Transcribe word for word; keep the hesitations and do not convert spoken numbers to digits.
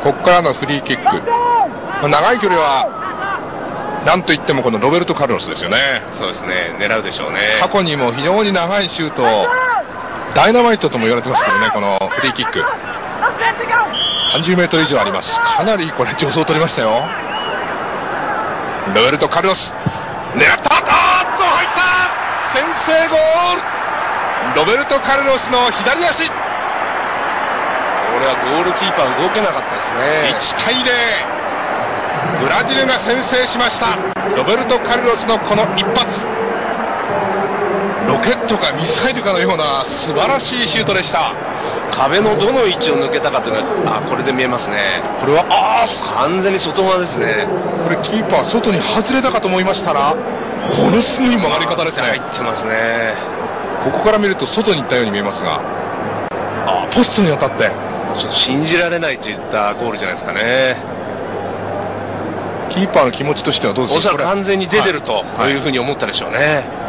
ここからのフリーキック、まあ、長い距離はなんといってもこのロベルト・カルロスですよね。 そうですね、狙うでしょうね。 過去にも非常に長いシュートをダイナマイトとも言われてますけどね、このフリーキックさんじゅうメートル以上あります。かなりこれ助走取りましたよ。ロベルト・カルロス狙った、あーっと入った、先制ゴール、ロベルト・カルロスの左足。 これはゴールキーパー動けなかったですね。 いちたいゼロ、ブラジルが先制しました。ロベルト・カルロスのこの一発、ロケットかミサイルかのような素晴らしいシュートでした。 壁のどの位置を抜けたかというのは、あ、これで見えますね。 これはあー完全に外側ですね。 これキーパー外に外れたかと思いましたら、ものすごい曲がり方ですね。 入ってますね。 ここから見ると外に行ったように見えますが、あ、ポストに当たって、 ちょっと信じられないといったゴールじゃないですかね。 キーパーの気持ちとしてはどうですか。 おそらく完全に出てるとはいいうふうに思ったでしょうね。